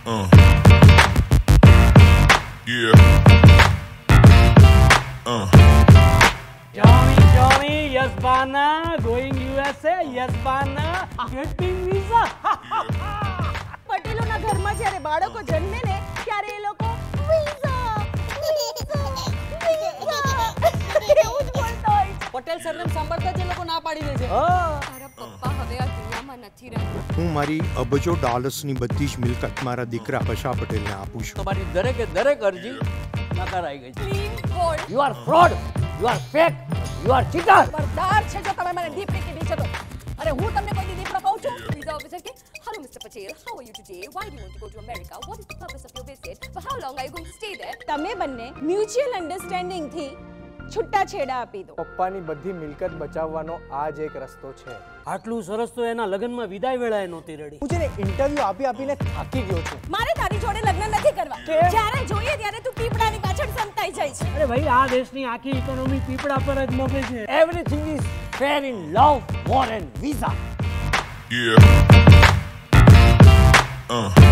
Yeah. Johnny, yes, Bana, going USA, yes, Bana, getting visa. પટેલોના ઘરમાં જ્યારે બાળકો જન્મે ને ત્યારે એ લોકો વિઝા એવું જ બોલતા હોય છે. પટેલ સરનેમ સાંભળતા જ એ લોકો ના પાડી દે છે. તારા પપ્પા હવે આ દુનિયામાં નથી રહ્યા. હું મારી અબજો ડોલર્સની બધી જ મિલકત મારા દીકરા પશા પટેલને આપું છું. તમારી દરેક અરજી નકારાઈ ગઈ છે. Clean bold. You are fraud, you are fake, you are cheater. બરદાર છે જો તમે મને દીપડી કીધી છે તો. અરે હું તમને કોઈ દીપડો કહું છું? Visa officer ke, hello Mr. Patel, how are you today? Why do you want to go to America? What is the purpose of your visit? For how long are you going to stay there? તમે બંને mutual understanding થી છૂટા છેડા આપી દો. પપ્પાની બધી મિલકત બચાવવાનો આ જ એક રસ્તો છે. આટલું સરસ તો એના લગ્નમાં વિદાય વેળાએ નહોતી રેડી. હું છે ને ઇન્ટરવ્યુ આપીને થાકી ગયો છું. મારે તારી જોડે લગ્ન નથી કરવા. જ્યારે જોઈએ ત્યારે તું પીપળાની પાછળ સંતાઈ જાય છે. અરે ભાઈ આ દેશની આખી ઇકોનોમી પીપળા પર જ નભે છે. Everything is fair in love, war and visa. Yeah.